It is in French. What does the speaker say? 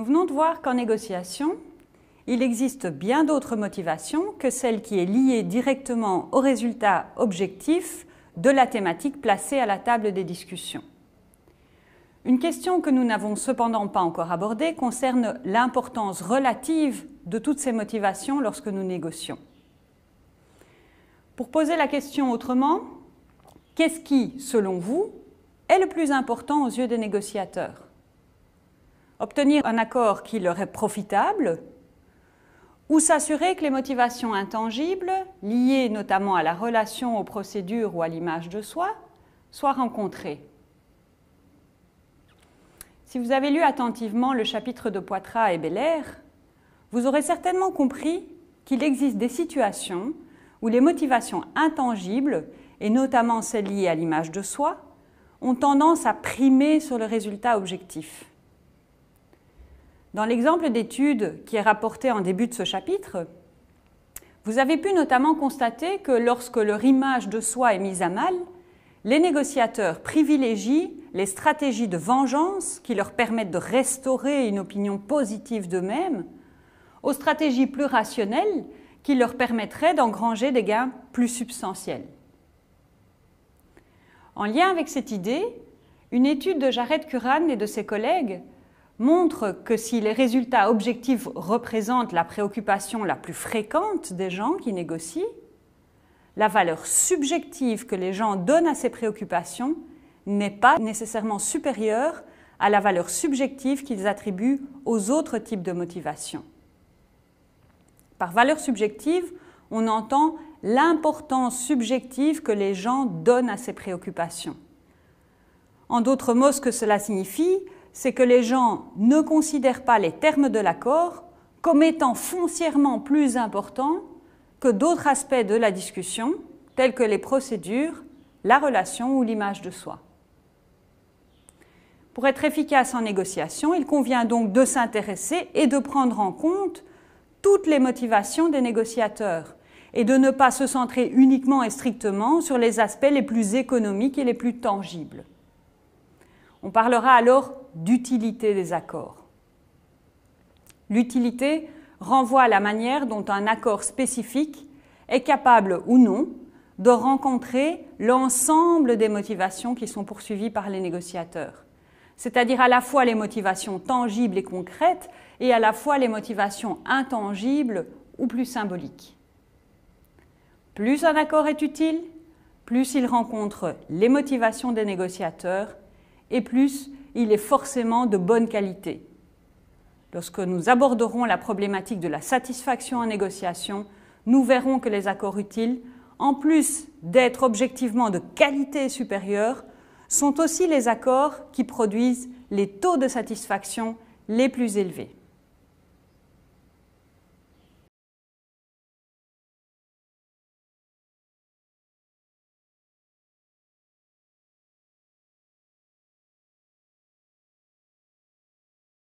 Nous venons de voir qu'en négociation, il existe bien d'autres motivations que celle qui est liée directement au résultat objectif de la thématique placée à la table des discussions. Une question que nous n'avons cependant pas encore abordée concerne l'importance relative de toutes ces motivations lorsque nous négocions. Pour poser la question autrement, qu'est-ce qui, selon vous, est le plus important aux yeux des négociateurs? Obtenir un accord qui leur est profitable ou s'assurer que les motivations intangibles, liées notamment à la relation, aux procédures ou à l'image de soi, soient rencontrées? Si vous avez lu attentivement le chapitre de Poitras et Belair, vous aurez certainement compris qu'il existe des situations où les motivations intangibles, et notamment celles liées à l'image de soi, ont tendance à primer sur le résultat objectif. Dans l'exemple d'étude qui est rapporté en début de ce chapitre, vous avez pu notamment constater que lorsque leur image de soi est mise à mal, les négociateurs privilégient les stratégies de vengeance qui leur permettent de restaurer une opinion positive d'eux-mêmes aux stratégies plus rationnelles qui leur permettraient d'engranger des gains plus substantiels. En lien avec cette idée, une étude de Jared Curran et de ses collègues montre que si les résultats objectifs représentent la préoccupation la plus fréquente des gens qui négocient, la valeur subjective que les gens donnent à ces préoccupations n'est pas nécessairement supérieure à la valeur subjective qu'ils attribuent aux autres types de motivations. Par valeur subjective, on entend l'importance subjective que les gens donnent à ces préoccupations. En d'autres mots, ce que cela signifie, c'est que les gens ne considèrent pas les termes de l'accord comme étant foncièrement plus importants que d'autres aspects de la discussion, tels que les procédures, la relation ou l'image de soi. Pour être efficace en négociation, il convient donc de s'intéresser et de prendre en compte toutes les motivations des négociateurs et de ne pas se centrer uniquement et strictement sur les aspects les plus économiques et les plus tangibles. On parlera alors d'utilité des accords. L'utilité renvoie à la manière dont un accord spécifique est capable ou non de rencontrer l'ensemble des motivations qui sont poursuivies par les négociateurs, c'est-à-dire à la fois les motivations tangibles et concrètes et à la fois les motivations intangibles ou plus symboliques. Plus un accord est utile, plus il rencontre les motivations des négociateurs et plus il est forcément de bonne qualité. Lorsque nous aborderons la problématique de la satisfaction en négociation, nous verrons que les accords utiles, en plus d'être objectivement de qualité supérieure, sont aussi les accords qui produisent les taux de satisfaction les plus élevés.